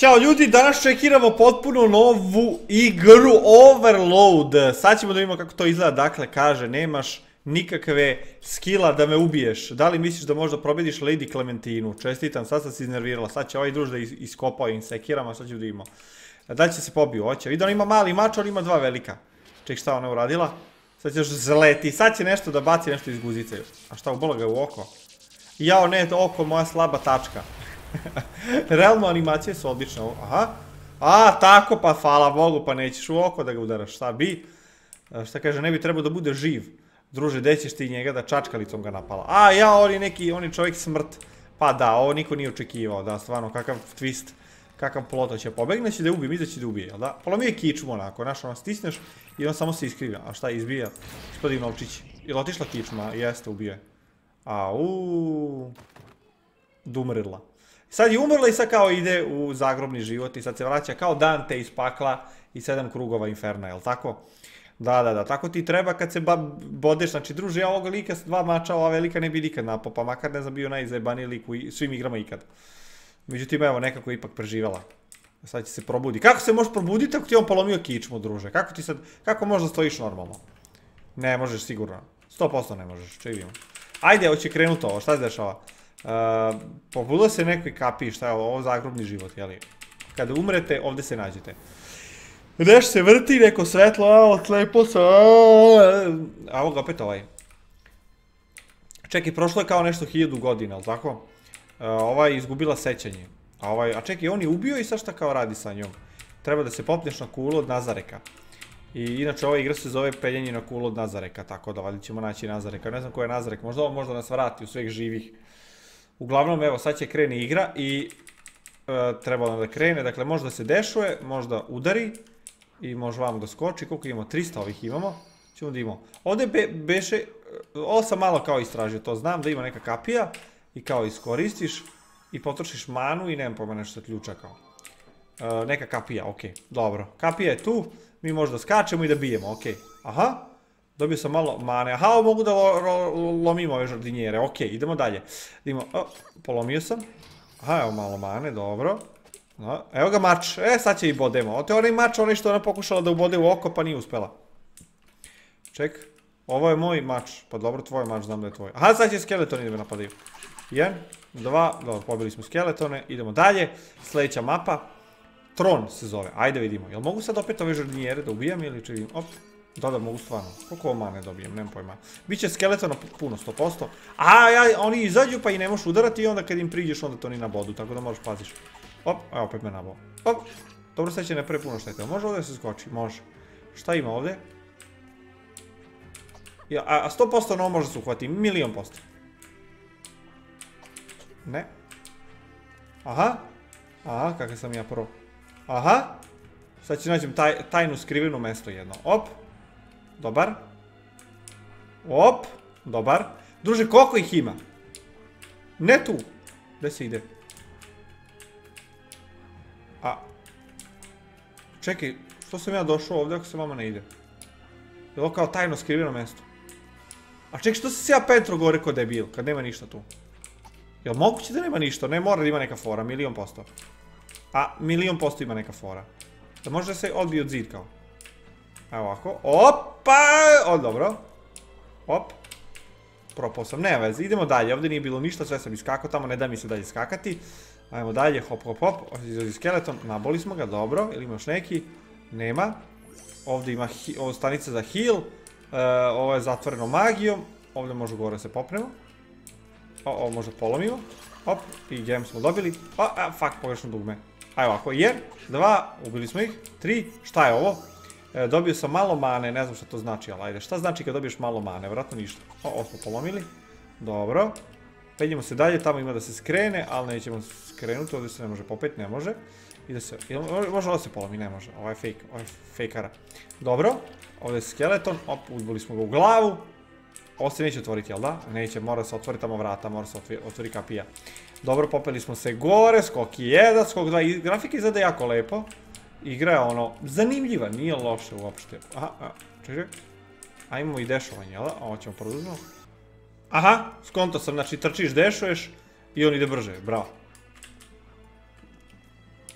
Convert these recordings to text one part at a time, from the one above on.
Ćao ljudi, danas čekiramo potpuno novu igru Overload. Sad ćemo da vidimo kako to izgleda, dakle kaže nemaš nikakve skilla da me ubiješ. Da li misliš da možda probediš Lady Clementinu? Čestitam, sad sam se iznervirala, sad će ovaj druž da iskopa ovim sekirama, sad ću da vidimo. Da će se pobiju, hoće. Vidio on ima mali mač, on ima dva velika. Ček šta ona uradila? Sad će još zleti, sad će nešto da baci nešto iz guzice. A šta, ubola ga u oko? Jao ne, oko moja slaba tačka. Realno animacije su odlične. Aha. A, tako pa hvala Bogu, pa nećeš u oko da ga udaraš. Šta bi? Šta kaže, ne bi trebao da bude živ. Druže, gde ćeš ti njega da čačkalicom ga napala? A, ja, on je čovjek smrt. Pa da, ovo niko nije očekivao, da, stvarno, kakav twist. Kakav plot, će pobegne, će da ubije, misle će da ubije, jel da? Polomio je kičmu onako, znaš, ono stisneš i on samo se iskrivlja. A šta, izbija? Gospodin Novčić. Je li otišla kičma? Jeste, ubije. Auuu. Dumrila. Sad je umrla i sad kao ide u zagrobni život i sad se vraća kao Dante iz pakla i 7 krugova inferna, jel tako? Da, tako ti treba kad se bodeš, znači druže, ja ovoga lika s 2 mača, ova velika ne bi nikad napao, pa makar ne znam bio najzajebaniji lik u svim igrama ikad. Međutim, evo, nekako je ipak preživjela. Sad će se probudi. Kako se možeš probuditi ako ti on polomio kičmu, druže? Kako možda stojiš normalno? Ne možeš sigurno. 100% ne možeš, če vidimo. Ajde, hoće krenuti ovo, šta se dešava? Pobudilo se nekoj kapiji, šta je ovo zagrobni život, jeli? Kada umrete, ovdje se nađete. Neš se vrti, neko svetlo, lepo se... A ovo ga opet ovaj. Čekaj, prošlo je kao nešto 1000 godina, ali tako? Ova je izgubila sećanje. A čekaj, on je ubio i sad šta kao radi sa njom? Treba da se popneš na kulu od Nazareka. I inače ova igra se zove Penjanje na kulu od Nazareka, tako da valjda ćemo naći Nazareka. Ne znam ko je Nazarek, možda ovo možda nas vrati u sveh živih. Uglavnom, evo, sad će krene igra i treba nam da krene, dakle možda se dešuje, možda udari i može vam da skoči, koliko imamo, 300 ovih imamo, ćemo da imamo. Ovdje beše, ovo sam malo kao istražio, to znam da ima neka kapija i kao iskoristiš i potrošiš manu i nemam pojma nešto ključa kao. Neka kapija, okej, dobro, kapija je tu, mi možda skačemo i da bijemo, okej, aha. Dobio sam malo mane, aha, ovo mogu da lomimo ove žardinjere, okej, idemo dalje. Polomio sam, aha, evo malo mane, dobro. Evo ga mač, sad će i bodemo, ovo je onaj mač, onaj što ona pokušala da ubode u oko pa nije uspela. Ček, ovo je moj mač, pa dobro, tvoj mač, znam da je tvoj. Aha, sad će skeletoni da me napadaju. 1, 2, dobro, pobili smo skeletone, idemo dalje, sljedeća mapa. Tron se zove, ajde vidimo, jel mogu sad opet ove žardinjere da ubijam ili će vidim, op. Da, mogu stvarno. Koliko ovo mane dobijem, nemam pojma. Biće skeletona puno, 100%. Oni izađu pa i ne možeš udarati i onda kad im priđeš onda to ni na bodu, tako da moraš paziš. Op, evo opet me nabao. Op, dobro sad će ne pre puno štete. Može ovdje se skoči? Može. Šta ima ovdje? A 100% no može se uhvati, 1.000.000%. Ne. Aha, kakav sam ja pro. Aha. Sad ću nađem tajnu skriveno mesto jedno. Op. Dobar. Op. Dobar. Druže, koliko ih ima? Ne tu. Gde se ide? Čekaj, što sam ja došao ovdje ako se vama ne ide? Je ovo kao tajno skriveno mesto? A čekaj, što sam se ja Petro gore ko debil, kad nema ništa tu? Jel moguće da nema ništa? Ne mora da ima neka fora, 1.000.000%. 1.000.000% ima neka fora. Da može da se odbije od zid kao. Evo ovako. Opa! Dobro. Op. Propao sam. Ne veze. Idemo dalje. Ovdje nije bilo ništa. Sve sam iskakao tamo. Ne da mi se dalje skakati. Ajmo dalje. Hop. Izlazi skeleton. Naboli smo ga. Dobro. Ili ima još neki? Nema. Ovdje ima stanica za heal. Ovo je zatvoreno magijom. Ovdje može gore se popnemo. Ovo možda polomimo. Op. I gem smo dobili. Fuck. Pogrešno dugme. Ajde ovako, 1, 2, ubili smo ih, 3, šta je ovo? Dobio sam malo mane, ne znam što to znači, ali ajde, šta znači kad dobiješ malo mane? Vjerojatno ništa. Ovo smo polomili, dobro. Penjemo se dalje, tamo ima da se skrene, ali nećemo skrenuti, ovdje se ne može popet, ne može. Može ovo se polomi, ne može, ovo je fake, ovo je fejkara. Dobro, ovdje je skeleton, op, uzbili smo ga u glavu. Ovo se neće otvoriti, jel da? Neće, mora se otvoriti tamo vrata, mora se otvoriti kapija. Dobro, popeli smo se gore, skok 1, skok 2, grafika izgleda jako lepo. Igra je ono, zanimljiva, nije loše uopšte. Čekaj. Ajmo i dešovanje, jel da? Ovo ćemo produžiti. Aha, skonto sam, znači trčiš, dešuješ i on ide brže, bravo.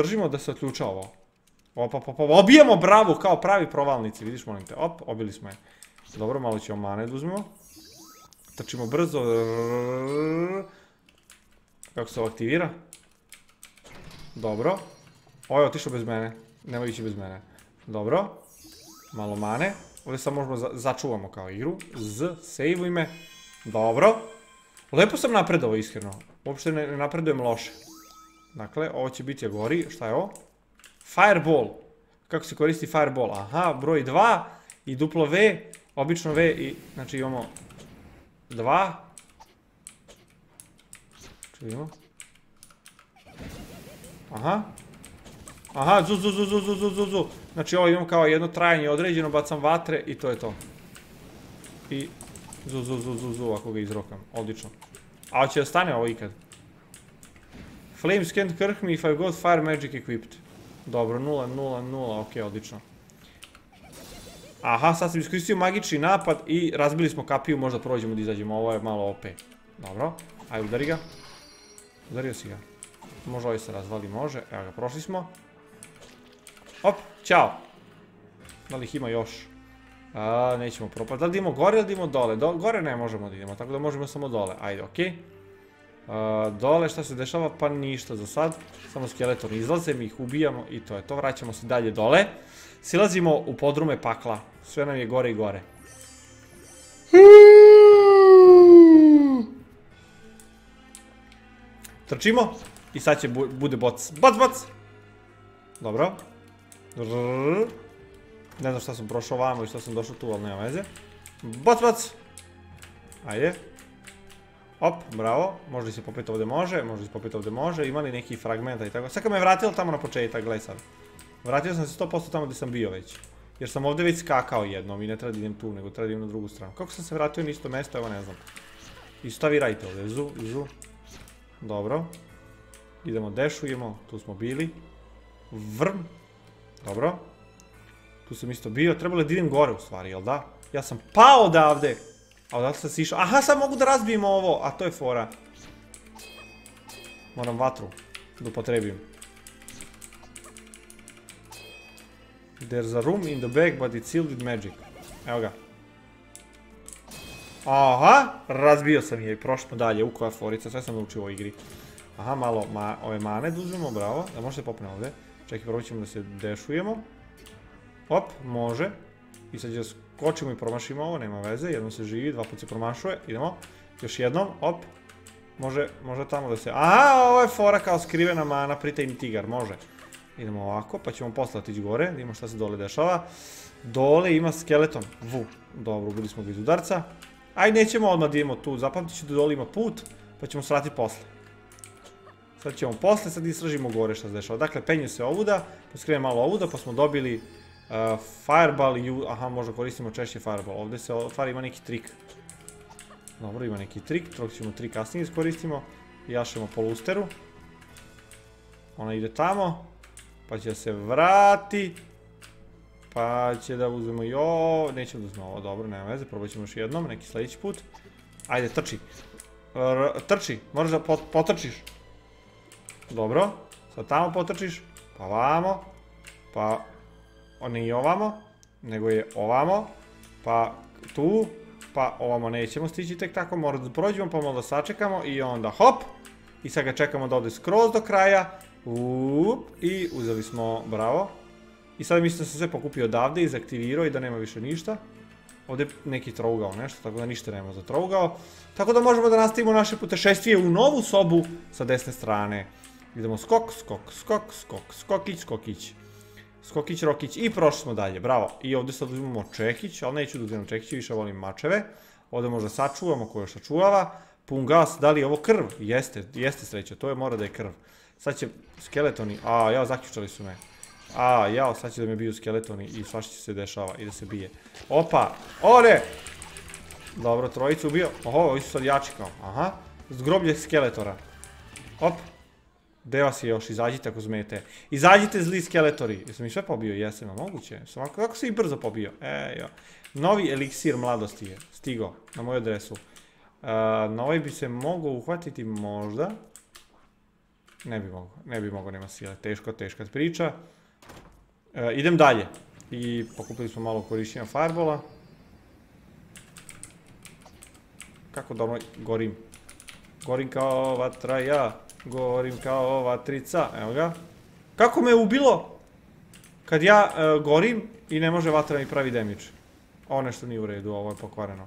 držimo da se otključa ovo. Obijemo bravu kao pravi provalnici, vidiš molim te, op, obili smo je. Dobro, malo ćemo mane da uzmemo. Trčimo brzo. Kako se ovo aktivira? Dobro. Ovo je otišao bez mene, nemoj ići bez mene. Dobro. Malo mane. Ovdje sad možemo začuvamo kao igru. Save-uj me. Dobro. Lepo sam napredovao iskreno. Uopšte ne napredujem loše. Dakle, ovo će biti gori. Šta je ovo? Fireball. Kako se koristi fireball? Aha, broj 2 i duplo V. Obično V i, znači imamo 2. Čujemo. Aha. Aha, zu. Znači ovo imam kao jedno trajanje određeno, bacam vatre i to je to. I Zu, ako ga izrokam. Odlično. A hoće da stane ovo ikad? Flames can't hurt me if I've got fire magic equipped. Dobro, 0, ok, odlično. Aha, sad sam iskoristio magični napad i razbili smo kapiju, možda prođemo da izađemo, ovo je malo OP. Dobro, ajde udari ga. Udario si ga. Može ovaj se razvali, može, evo ga, prošli smo. Hop, ćao. Da li ih ima još? Nećemo propati. Da li idemo gore ili idemo dole? Gore ne možemo da idemo, tako da možemo samo dole. Ajde, okej. Dole šta se dešava? Pa ništa za sad. Samo skeleton izlaze, mi ih ubijamo i to je to. Vraćamo se dalje dole. Silazimo u podrume pakla. Sve nam je gore i gore. Trčimo. I sad će bude boc. Bac! Dobro. Ne znam šta sam prošao vamo i šta sam došao tu, ali nema veze. Bac! Ajde. Op, bravo. Može li se popeti ovdje može, ima li neki fragmenta i tako. Sad kad me vratilo tamo na početak, gledaj sad. Vratio sam se 100% tamo gdje sam bio već. Jer sam ovdje već skakao jednom i ne treba da idem tu, nego treba da idem na drugu stranu. Kako sam se vratio na isto mjesto, evo ne znam. I šta vi radite ovdje? Zu. Dobro. Idemo, dešujemo, tu smo bili. Vrm. Dobro. Tu sam isto bio, trebalo je da idem gore u stvari, jel da? Ja sam pao odavde. A odavde sam si išao. Aha, sad mogu da razbijem ovo, a to je fora. Moram vatru da upotrebim. There's a room in the back, but it's sealed with magic. Evo ga. Aha, razbio sam je i prošli smo dalje, u koja forica, sve sam naučio u ovoj igri. Aha, malo ove mane da uzmemo, bravo, da možete popne ovdje. Čekaj, prvo ćemo da se dešujemo. Hop, može. I sad da skočimo i promašimo ovo, nema veze, jednom se živi, dva put se promašuje, idemo. Još jednom, hop. Može tamo da se... Aha, ovo je fora kao skrivena mana, pritajni tigar, može. Idemo ovako, pa ćemo posle otići gore, da imamo šta se dole dešava. Dole ima skeleton, dobro, ubili smo ga iz udarca. Ajde, nećemo odmah da idemo tu, zapamtit ću da dole ima put, pa ćemo se vratiti posle. Sad ćemo posle, sad istražimo gore šta se dešava. Dakle, penje se ovuda, pa skrenem malo ovuda, pa smo dobili fireball i... Aha, možda koristimo češće fireball, ovdje se stvari ima neki trik. Dobro, ima neki trik, trok ćemo trik kasnije iskoristimo. Jašemo po lusteru. Ona ide tamo, pa će da se vrati. Pa će da uzmemo i ovo, nećemo da uzmemo ovo, dobro, nema veze, probat ćemo još jednom, neki sljedeći put. Ajde, trči. Trči, moraš da potrčiš. Dobro, sad tamo potrčiš, pa ovamo, pa ne i ovamo, nego je ovamo, pa tu, pa ovamo nećemo stići tek tako, moramo da prođemo, pa malo da sačekamo i onda hop, i sad ga čekamo da ode skroz do kraja, i uzeli smo, bravo. I sad mislim da sam sve pokupio odavde, izaktivirao i da nema više ništa. Ovdje je neki trougao nešto, tako da ništa nema za trougao. Tako da možemo da nastavimo naše putešestvije u novu sobu sa desne strane. Idemo skok, skokić. Skokić, rokić i prošli smo dalje, bravo. I ovdje sad uzimamo čekić, ali neću da uzimam čekić, više volim mačeve. Ovdje možda sačuvamo ko još sačuvava. Pun gas, da li je ovo krv? Jeste sreća, to je mora da je krv. Sad će skeletoni, zaključali su me. Sad će da me biju skeletoni i svašta se dešava i da se bije. Opa, ode! Dobro, trojicu ubio. Oho, ovi su sad jači kao, aha. Zgroblje skeletora. Op. Gde vas je još, izađite ako zmete. Izađite zli skeletori. Jesam ih sve pobio? Jesam, a moguće. Kako se ih brzo pobio? Novi eliksir mladosti je stigao na moju adresu. Na ovaj bi se mogao uhvatiti možda. Ne bi mogao, nema sile. Teška priča. Idem dalje. I pokupili smo malo korišćenja fireballa. Kako dobro gorim. Gorim kao vatra ja. Gorim kao vatrica. Evo ga. Kako me ubilo? Kad ja gorim i ne može vatra mi pravi damage. Ovo nešto nije u redu, ovo je pokvareno.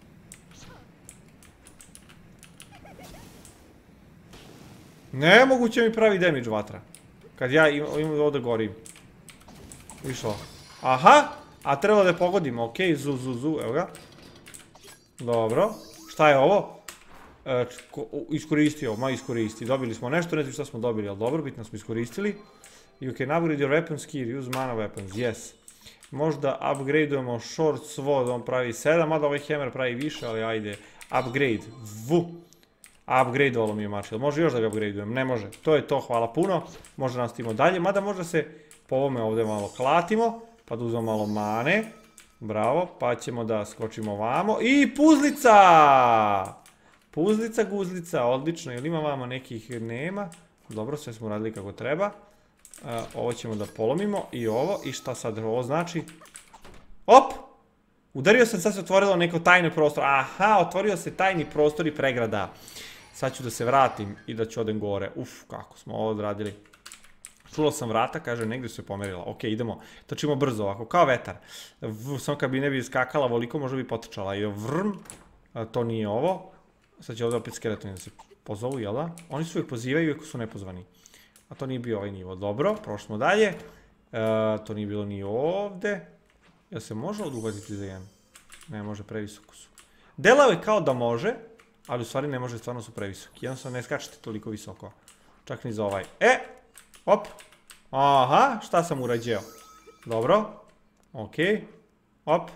Nemoguće mi pravi damage vatra. Kad ja imam ovdje gorim. Išlo. Aha! A treba da je pogodim, ok, zu, evo ga. Dobro. Šta je ovo? Iskoristio, iskoristi. Dobili smo nešto, ne znam šta smo dobili, ali dobro, bitno smo iskoristili. You can upgrade your weapons here, use mana weapons, yes. Možda upgradeujemo short sword, on pravi 7, mada ovaj hammer pravi više, ali ajde. Upgrade, upgradeovalo mi je mač, može još da ga upgradeujem? Ne može, to je to, hvala puno. Možda nastavimo dalje, mada možda se po ovome ovdje malo klatimo, pa da uzmemo malo mane. Bravo, pa ćemo da skočimo ovamo. I puzlica! Puzlica, guzlica, odlično. Jel ima vama nekih? Nema. Dobro, sve smo radili kako treba. Ovo ćemo da polomimo i ovo. I šta sad ovo znači? Op! Udario sam, sad se otvorilo neko tajni prostor. Aha, otvorio se tajni prostor i pregrada. Sad ću da se vratim i da ću odem gore. Uf, kako smo ovo odradili. Čulo sam vrata, kaže, negdje se pomerila. Ok, idemo. Trčimo brzo ovako, kao vetar. Samo kad bi ne bi skakala voliko, možda bi potrčala. I vrm. To nije ovo. Sad će ovdje opet skeletoni da se pozovu, jel da? Oni se uvijek pozivaju, iako su nepozvani. A to nije bio ovaj nivo. Dobro, prošli smo dalje. To nije bilo ni ovdje. Jel se može oduhvatiti za jedan? Ne može, previsoko su. Delao je kao da može, ali u stvari ne može, stvarno su previsoki. Jednostavno ne skačete toliko visoko. Čak ni za ovaj. Op. Aha, šta sam urađeo? Dobro. Ok. Op.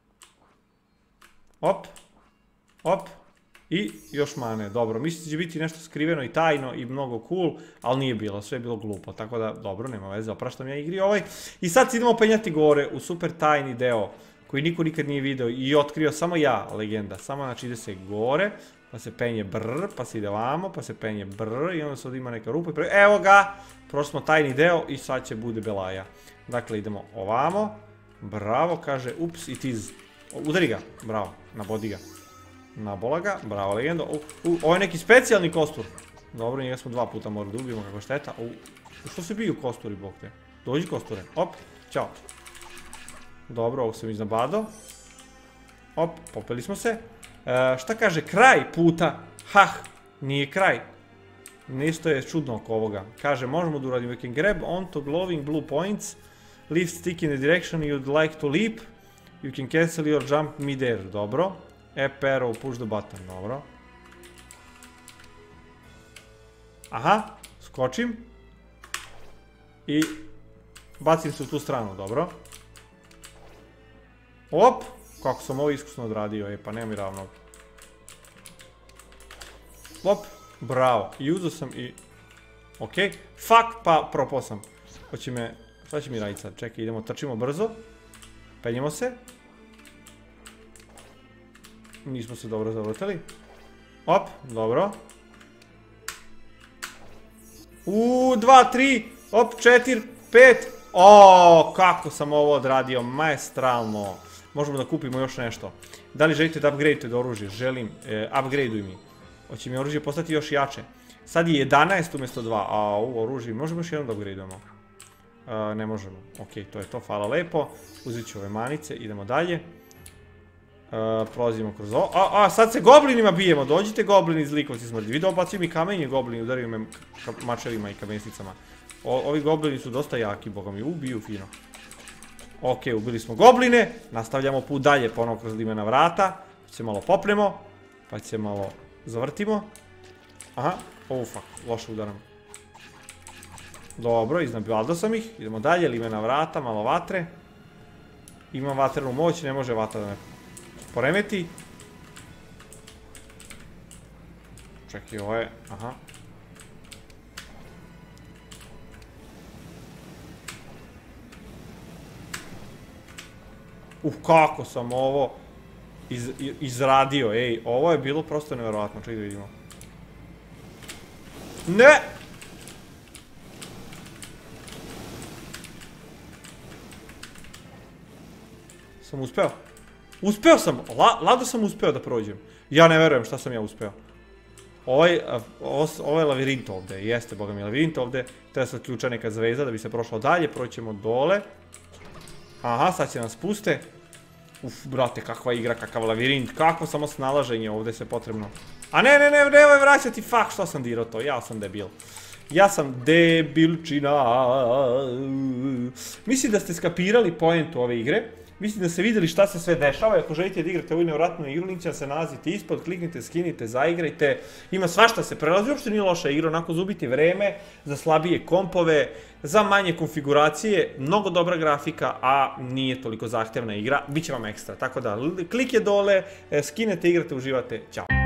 Op. Op. I još mane. Dobro, mislim da će biti nešto skriveno i tajno i mnogo cool, ali nije bilo, sve je bilo glupo. Tako da, dobro, nema veze, opraštam ja igri ovaj. I sad se idemo penjati gore u super tajni deo koji niko nikad nije video i otkrio samo ja, legenda. Samo znači ide se gore, pa se penje brr, pa se ide vamo, pa se penje brr i onda se ovdje ima neka rupa i evo ga! Prošli smo tajni deo i sad će bude belaja. Dakle, idemo ovamo. Bravo, kaže, ups, it is. Udari ga, bravo, nabodi ga. Nabola ga, bravo legenda. Ovo je neki specijalni kostur. Dobro, njega smo 2 puta morali da ubijemo, kako šteta. Što se biju kosturi, bog te? Dođi kosture, op, ćao. Dobro, ovog sam iznabadao. Op, popeli smo se. Šta kaže, kraj puta? Hah, nije kraj. Nešto je čudno oko ovoga. Kaže, možemo da uradimo, we can grab onto glowing blue points, lift stick in the direction you'd like to leap, you can cancel your jump mid-air, dobro. Up arrow, push the button, dobro. Aha, skočim. I bacim se u tu stranu, dobro. Op, kako sam ovo iskusno odradio, pa nema mi ravnog. Op, bravo, i uzeo sam i... Ok, fuck, pa propao sam. Hoće me, šta će mi raditi sad, čekaj, idemo, trčimo brzo. Penjemo se. Nismo se dobro zavrtali. Op, dobro. 2, 3, op, 4, 5. O, kako sam ovo odradio, maestralno. Možemo da kupimo još nešto. Da li želite da upgradeujete oružje? Želim, upgradeuj mi. Hoće mi oružje postati još jače. Sad je 11 umjesto 2. A, oružje, možemo još jednom da upgradeujemo? Ne možemo. Ok, to je to, hvala lepo. Uzet ću ove manice, idemo dalje. Prolazimo kroz ovo. Sad se goblinima bijemo, dođite goblini zlikovci smrdi. Vidio, bacio mi kamenje goblini, udaraju me mačevima i kamensnicama. Ovi goblini su dosta jaki, boga mi, ubiju fino. Ok, ubili smo gobline, nastavljamo put dalje, ponovo kroz limena vrata. Pa se malo popnemo, pa se malo zavrtimo. Aha, fuck, loše udaram. Dobro, iznabivaldao sam ih, idemo dalje, limena vrata, malo vatre. Imam vatrenu moć, ne može vatra da me poremeti. Čekaj, ovo je, aha. Kako sam ovo izradio, ej, ovo je bilo prosto nevjerovatno, čekaj da vidimo. Ne! Sam uspeo? Uspeo sam, lado sam uspeo da prođem. Ja ne verujem šta sam ja uspeo. Ovo je lavirint ovdje, jeste, boga mi je lavirint ovdje. Treba se ključa neka zvezda da bi se prošlo dalje, proćemo dole. Aha, sad će nas spuste. Brate, kakva igra, kakav lavirint, kakvo samo snalaženje ovdje se potrebno. A ne, nemoj vraćati, fuck, što sam dirao to, ja sam debil. Ja sam debilčina. Mislim da ste skapirali poentu ove igre. Mislim da ste vidjeli šta se sve dešava. Ako želite da igrate ovu nevjerojatnu igru, link će se nalaziti ispod, kliknite, skinite, zaigrajte. Ima svašta se prelazi, uopšte nije loša igra, onako za ubiti vreme, za slabije kompove, za manje konfiguracije, mnogo dobra grafika, a nije toliko zahtevna igra, bit će vam ekstra. Tako da, klik je dole, skinete, igrate, uživate, ćao.